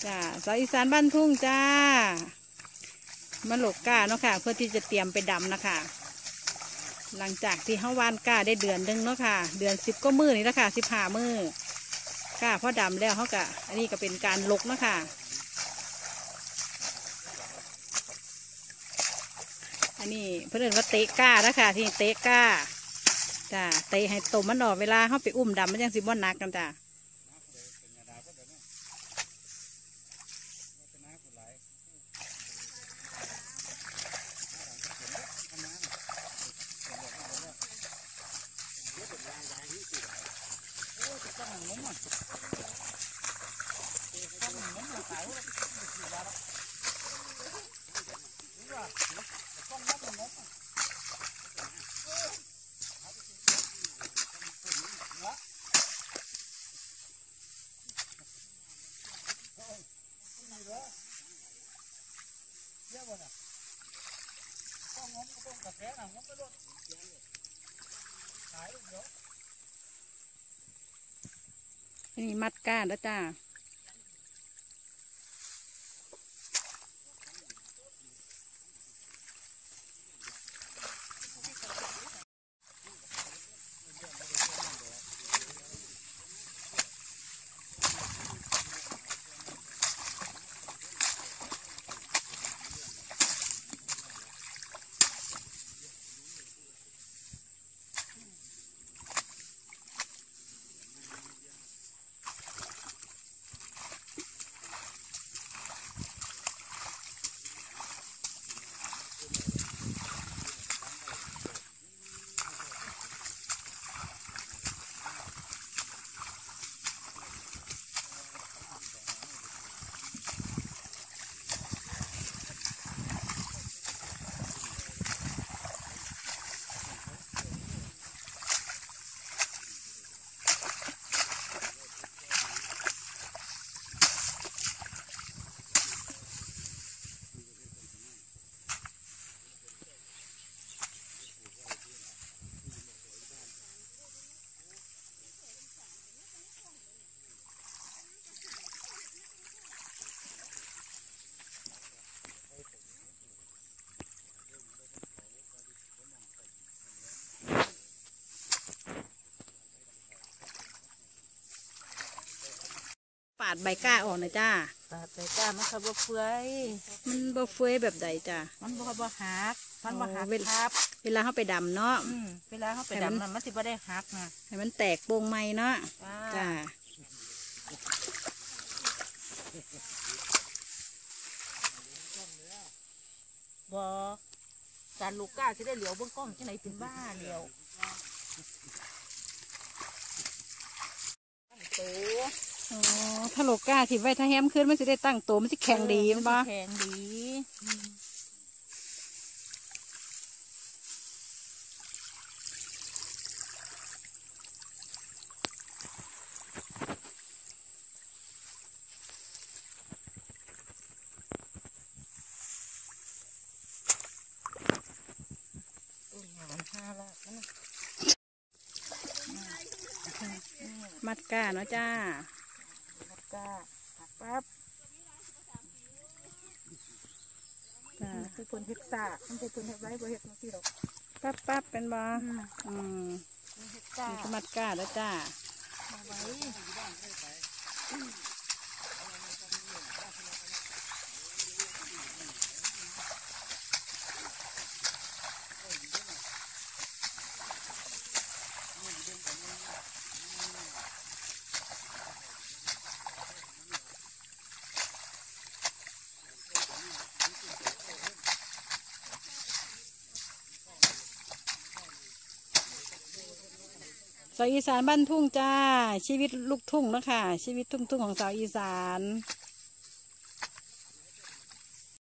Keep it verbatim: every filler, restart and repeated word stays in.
จ้าสาวอีสานบ้านทุ่งจ้ามาหลกก้าเนาะค่ะเพื่อที่จะเตรียมไปดำนะคะหลังจากที่เขาวานก้าได้เดือนหนึ่งเนาะค่ะเดือนสิบก็มือนี่แล้วค่ะสิบห้ามือก้าพอดำแล้วเขากะอันนี้ก็เป็นการลกเนาะค่ะอันนี้เพื่อนว่าเตะก้านะคะที่เตะก้าจ้าเตะให้ตมมันออกเวลาเขาไปอุ้มดำมันยังสิบ่หนักกันจ้านี่มัดก้านแล้วจ้าปาดใบก้าออกนะจ้าปาดใบก้ามันเขาบ่เฟื่อยมันบ่เฟื่อยแบบใดจ้ามันบ่บ่หักมันบ่หักครับเวลาเขาไปดำเนาะเวลาเขาไปดำมันสิบ่ได้หักนะให้มันแตกโป่งไม้เนาะจ้าบ่การลูกก้าจะได้เหลียวเบื้องกล้องที่ไหนเป็นบ้าเหลียวตัวอ๋อถ้าโลก้าที่ไว้ถ้าแฮมขึ้นมันจะได้ตั้งตัวมันจะแข็งดีมันบ่แข็งดีมัดก้าเนาะจ้ามัดก้าหักปั๊บจ้าคือคนเฮ็ดซ่ามันเป็นคนเฮ็ดไว้บ่เฮ็ดมาที่หรอกปั๊บปั๊บเป็นบ่อืมเฮ็ดซ่ามัดก้าแล้วจ้ามาไว้สาวอีสานบ้านทุ่งจ้าชีวิตลูกทุ่งนะคะชีวิตทุ่งทุ่งของสาวอีสาน